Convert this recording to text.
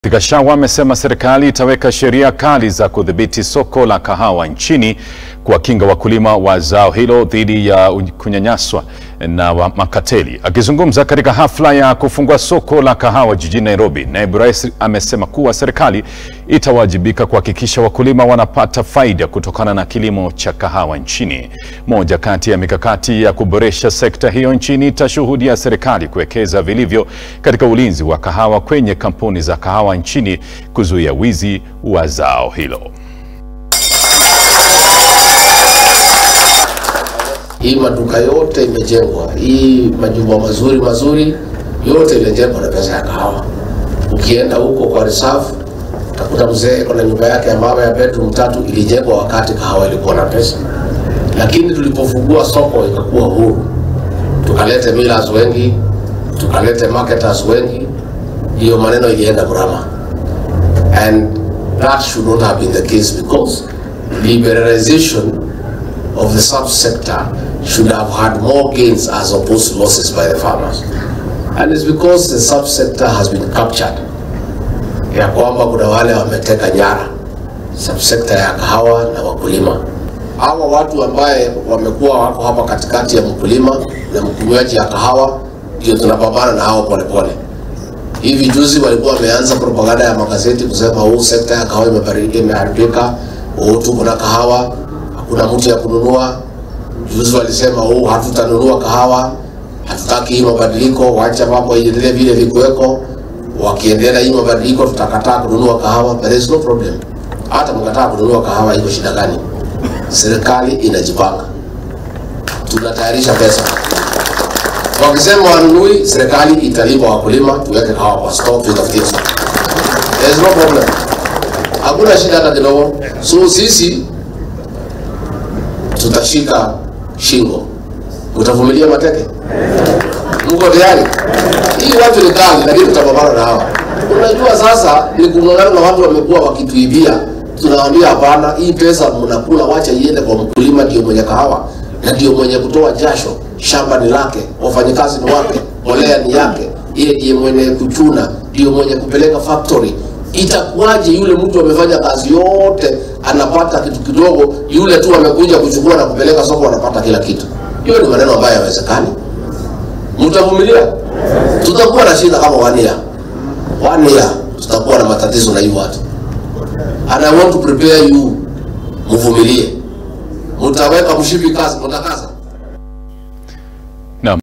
Rigathi Gachagua amesema serikali itaweka sheria kali za kudhibiti soko la kahawa nchini kuwakinga wakulima wa zao hilo dhidi ya kunyanyaswa na makateli. Akizungumza katika hafla ya kufungua soko la kahawa jijini Nairobi, Naibu Rais amesema kuwa serikali itawajibika kuhakikisha wakulima wanapata faida kutokana na kilimo cha kahawa nchini. Moja kati ya mikakati ya kuboresha sekta hiyo nchini itashuhudia serikali kuwekeza vilivyo katika ulinzi wa kahawa kwenye kampuni za kahawa nchini kuzuia wizi wa zao hilo. Hii maduka yote imejengwa, hii majumba mazuri yote imejengwa na pesa ya kahawa. Ukienda huko kwa reserve utakuta mzee kuna nyumba yake ambayo ya bedroom 3 ilijengwa wakati kahawa ilikuwa na pesa. Lakini tulipofungua soko ikakuwa huru, tukalete millers wengi, tukalete marketers wengi, hiyo maneno ilienda mrama. And that should not have been the case, because liberalization of the subsector should have had more gains as opposed to losses by the farmers. And it's because the subsector has been captured. Ya kwamba kuna wale wameteka nyara subsector ya kahawa na wakulima. Hawa watu ambaye wamekuwa wako hapa katikati ya mkulima na mkunywaji ya kahawa ndio tunapambana na hao polepole. Hivi juzi walikuwa wameanza propaganda ya magazeti kusema huu sekta ya kahawa imeharibika, tuko na kahawa kuna mtu ya kununua. Juzi walisema hatutanunua kahawa, hatutaki hii mabadiliko, waacha mambo iendelee vile vikuweko. Wakiendelea hii mabadiliko tutakataa kununua kahawa. There is no problem. Hata mkataa kununua kahawa, iko shida gani? Serikali inajipanga, tunatayarisha pesa. Wakisema wanunui, serikali italipa wakulima, tuweke kahawa kwa stock, tutafutie stock. There is no problem. Hakuna shida hata kidogo. So sisi tutashika shingo. Utavumilia mateke? Mko tayari? Hii watu ni kali, lakini tutapambana na hawa. Unajua sasa ni kung'ang'ana na watu wamekuwa wakituibia. Tunawaambia hapana, hii pesa mnakula wacha iende kwa mkulima, ndio mwenye kahawa na ndio mwenye kutoa jasho. Shamba ni lake, wafanyakazi ni wake, mbolea ni yake, yeye ndiye mwenye kuchuna, ndio mwenye kupeleka factory. Itakuwaje yule mtu amefanya kazi yote anapata kitu kidogo, yule tu amekuja kuchukua na kupeleka soko anapata kila kitu? Hiyo ni maneno ambayo hayawezekani. Mtavumilia? Tutakuwa na shida kama 1 year. 1 year tutakuwa na matatizo na hiyo watu. And I want to prepare you, mvumilie. Mtaweka mshipi kazi, mtakaza.